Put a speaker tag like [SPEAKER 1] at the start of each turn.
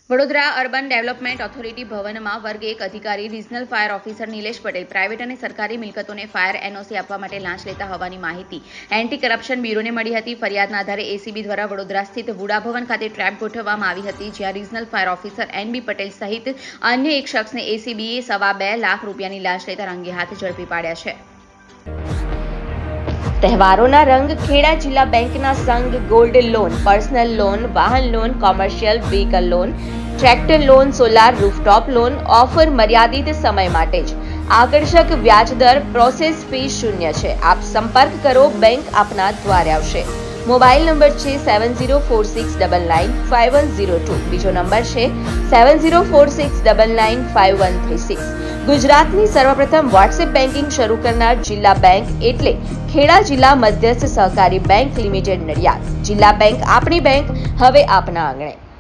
[SPEAKER 1] Vadodara urban development authority ભવનમાં વર્ગ 1 અધિકારી regional fire officer Nilesh Patel private અને સરકારી મિલકતોને ફાયર એનઓસી આપવા માટે લાંચ લેતા હોવાની માહિતી એન્ટી કરપ્શન બ્યુરોને મળી હતી। ફરિયાદના આધારે એસીબી દ્વારા વડોદરા સ્થિત વુડા ભવન ખાતે ટ્રેપ ગોઠવવામાં આવી હતી, જ્યાં regional fire officer N B Patel સહિત અન્ય એક શખ્સને એસીબીએ ₹2.25 લાખ રૂપિયાની લાંચ લેતા રંગે હાથ ઝડપી પાડ્યા છે। તહેવારોના રંગ ખેડા જિલ્લા બેંકના સંઘ ગોલ્ડ લોન, પર્સનલ લોન, વાહન loan, commercial vehicle loan, tractor loan, solar rooftop loan offer મર્યાદિત સમય માટે જ। આકર્ષક વ્યાજ દર, પ્રોસેસ ફી શૂન્ય છે। આપ સંપર્ક કરો, બેંક આપના દ્વારે આવશે। મોબાઈલ નંબર છે 7046995102, બીજો નંબર છે 7046995136। ગુજરાતની સર્વપ્રથમ વોટ્સએપ બેન્કિંગ શરૂ કરનાર જિલ્લા બેંક એટલે ખેડા જિલ્લા મધ્યસ્થ સહકારી બેંક લિમિટેડ નડિયાદ। જિલ્લા બેંક આપણી બેંક, હવે આપના આંગણે।